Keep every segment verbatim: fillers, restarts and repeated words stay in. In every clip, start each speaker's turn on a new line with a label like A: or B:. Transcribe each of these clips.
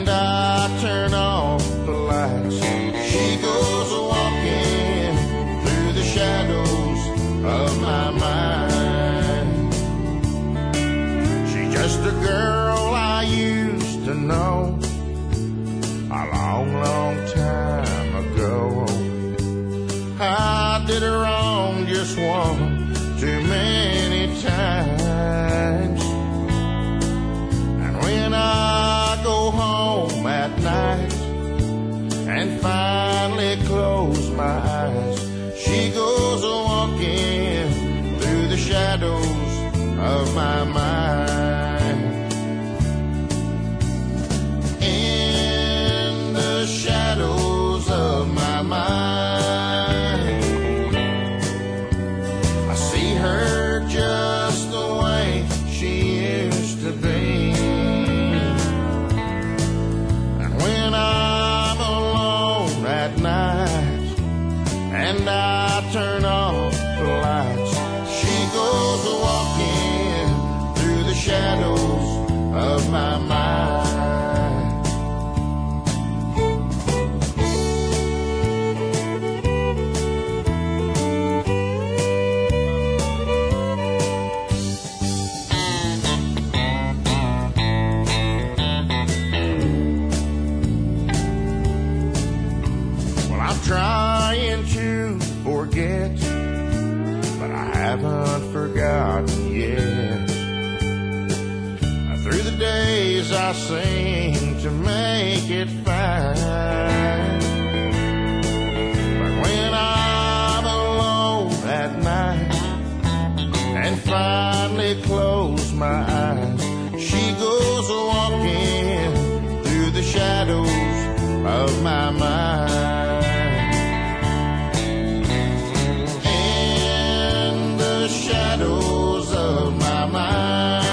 A: and I turn off the lights. She goes walking through the shadows of my mind. She's just a girl I used to know a long, long time ago. I did her wrong just one too many times. And when I go home at night and finally close my eyes, she goes walking through the shadows of my mind. In the shadows of my mind, I see her just the way she used to be. And when I'm alone at night and I turn off the lights, she goes walking through the shadows of my mind. Well, I'm trying to forget, but I haven't forgotten yet. Through the days I sing to make it fine, but when I'm alone at night and finally close my eyes, she goes walking through the shadows of my mind. In the shadows of my mind,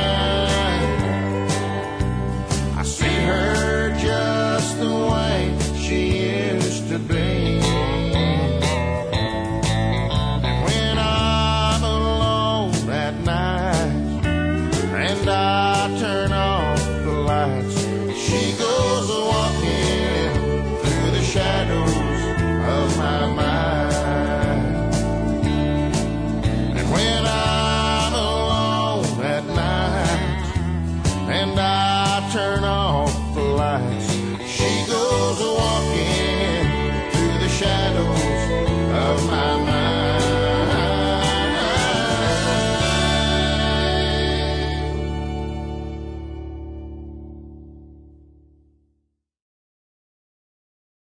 A: I see her just the way she used to be. And when I'm alone at night and I turn off the lights, she goes walking through the shadows of my mind. And when I'm alone at night and I turn off the lights, she goes walking